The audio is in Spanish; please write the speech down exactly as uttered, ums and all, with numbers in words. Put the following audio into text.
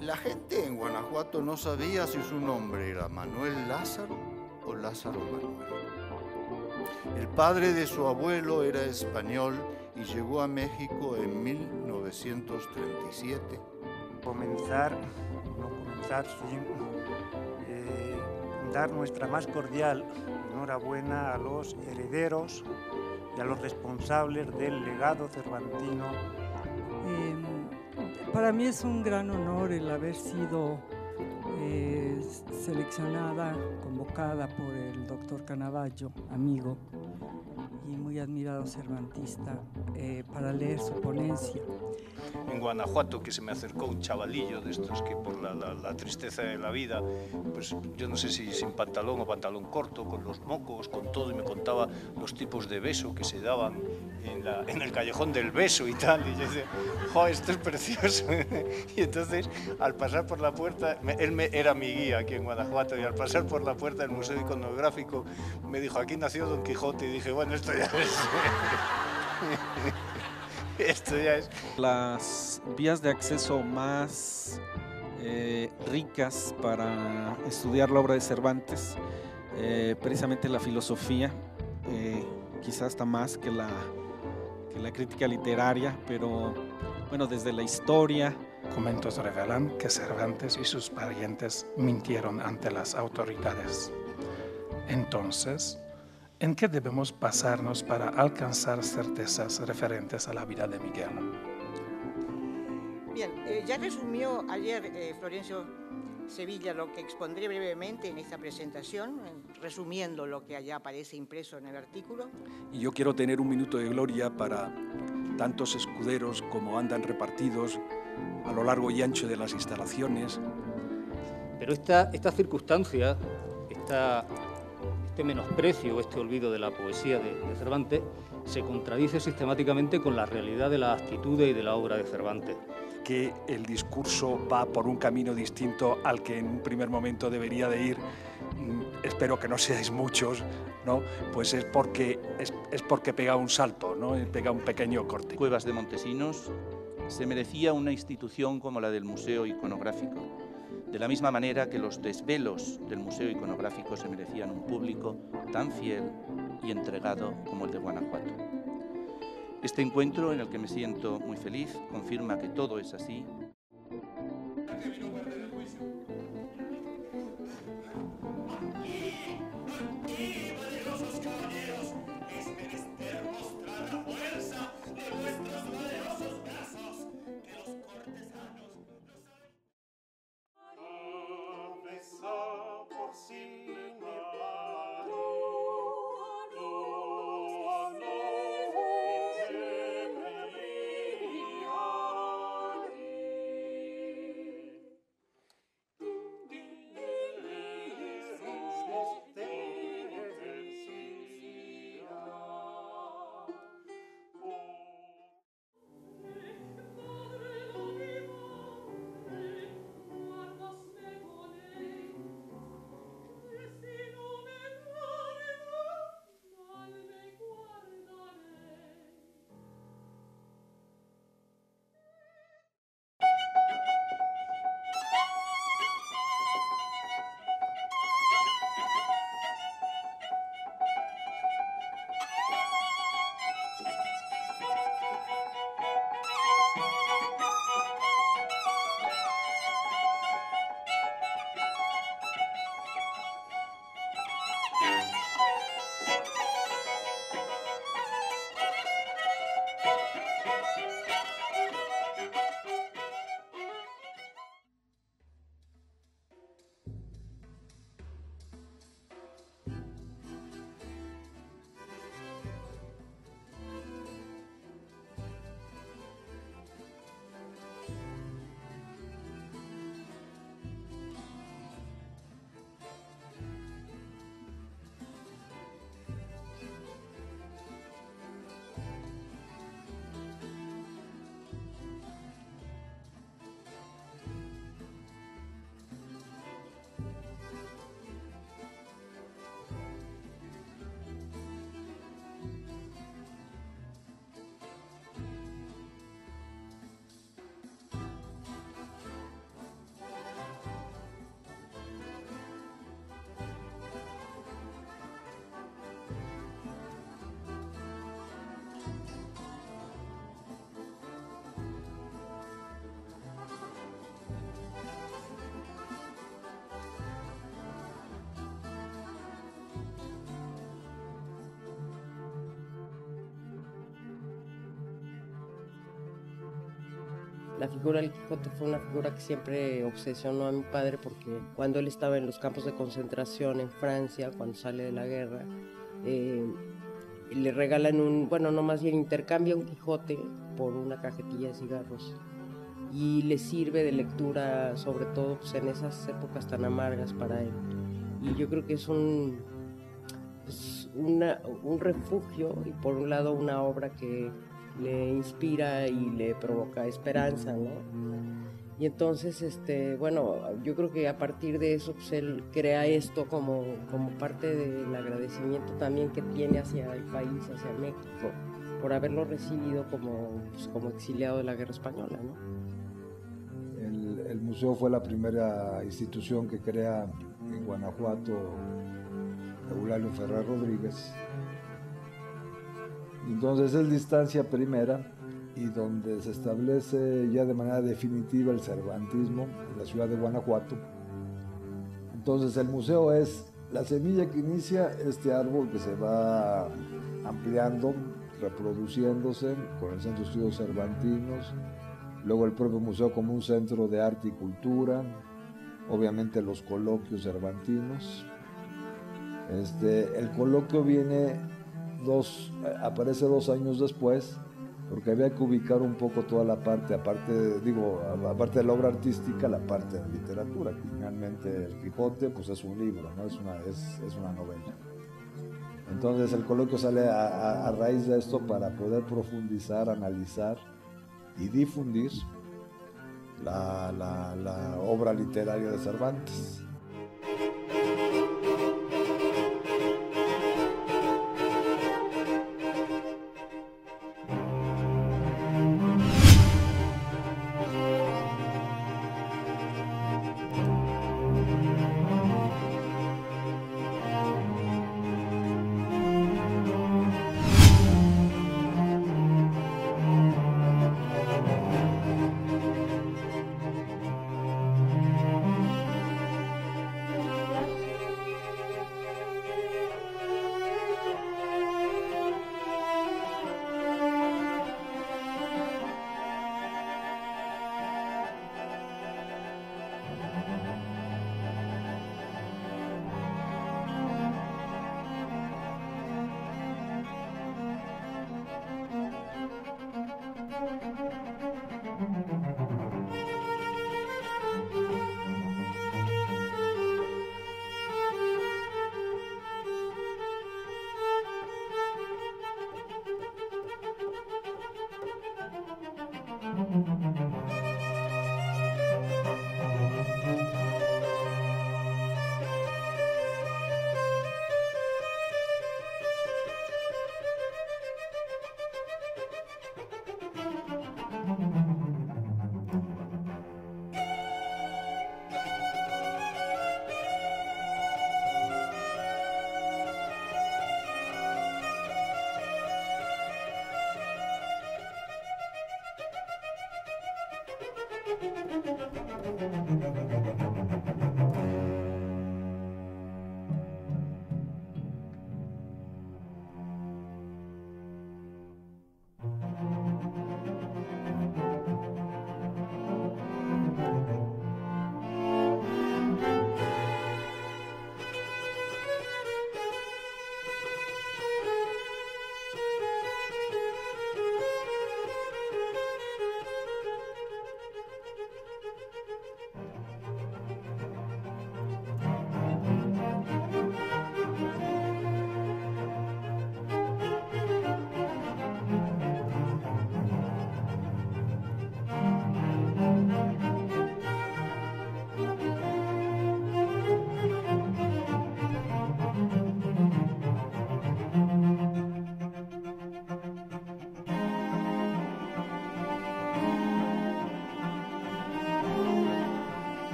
La gente en Guanajuato no sabía si su nombre era Manuel Lázaro o Lázaro Manuel. El padre de su abuelo era español y llegó a México en mil novecientos treinta y siete. Comenzar, no comenzar sin eh, dar nuestra más cordial enhorabuena a los herederos y a los responsables del legado cervantino. Eh, para mí es un gran honor el haber sido eh, seleccionada, convocada por el doctor Canavallo, amigo y muy admirado cervantista, eh, para leer su ponencia. En Guanajuato, que se me acercó un chavalillo de estos que por la, la, la tristeza de la vida, pues yo no sé si sin pantalón o pantalón corto, con los mocos, con todo, y me contaba los tipos de beso que se daban en, la, en el callejón del beso y tal, y yo decía, ¡jo, esto es precioso! Y entonces, al pasar por la puerta, me, él me, era mi guía aquí en Guanajuato, y al pasar por la puerta del Museo Iconográfico, me dijo, aquí nació Don Quijote, y dije, bueno, esto ya es... Esto ya es... Las vías de acceso más eh, ricas para estudiar la obra de Cervantes, eh, precisamente la filosofía, eh, quizás hasta más que la, que la crítica literaria, pero bueno, desde la historia. Documentos revelan que Cervantes y sus parientes mintieron ante las autoridades. Entonces, ¿en qué debemos basarnos para alcanzar certezas referentes a la vida de Miguel? Bien, eh, ya resumió ayer eh, Florencio Sevilla lo que expondré brevemente en esta presentación, eh, resumiendo lo que allá aparece impreso en el artículo. Y yo quiero tener un minuto de gloria para tantos escuderos como andan repartidos a lo largo y ancho de las instalaciones. Pero esta, esta circunstancia, esta... este menosprecio, este olvido de la poesía de, de Cervantes, se contradice sistemáticamente con la realidad de las actitudes y de la obra de Cervantes. Que el discurso va por un camino distinto al que en un primer momento debería de ir, espero que no seáis muchos, ¿no? Pues es porque, es, es porque pega un salto, ¿no? Pega un pequeño corte. Cuevas de Montesinos se merecía una institución como la del Museo Iconográfico, de la misma manera que los desvelos del Museo Iconográfico se merecían un público tan fiel y entregado como el de Guanajuato. Este encuentro, en el que me siento muy feliz, confirma que todo es así. La figura del Quijote fue una figura que siempre obsesionó a mi padre, porque cuando él estaba en los campos de concentración en Francia, cuando sale de la guerra, eh, le regalan un, bueno, no más bien intercambia un Quijote por una cajetilla de cigarros y le sirve de lectura, sobre todo pues, en esas épocas tan amargas para él. Y yo creo que es un, pues, una, un refugio y por un lado una obra que le inspira y le provoca esperanza, ¿no? Y entonces, este, bueno, yo creo que a partir de eso pues, él crea esto como, como parte del agradecimiento también que tiene hacia el país, hacia México, por haberlo recibido como, pues, como exiliado de la Guerra Española, ¿no? El, el museo fue la primera institución que crea en Guanajuato Eulalio Ferrer Rodríguez. Entonces es la instancia primera y donde se establece ya de manera definitiva el cervantismo en la ciudad de Guanajuato. Entonces el museo es la semilla que inicia este árbol que se va ampliando, reproduciéndose con el Centro de Estudios Cervantinos, luego el propio museo como un centro de arte y cultura, obviamente los coloquios cervantinos. Este, el coloquio viene dos, aparece dos años después, porque había que ubicar un poco toda la parte, aparte, digo, aparte de la obra artística, la parte de literatura, que finalmente el Quijote pues es un libro, ¿no? es, una, es, es una novela. Entonces el coloquio sale a, a, a raíz de esto para poder profundizar, analizar y difundir la, la, la obra literaria de Cervantes.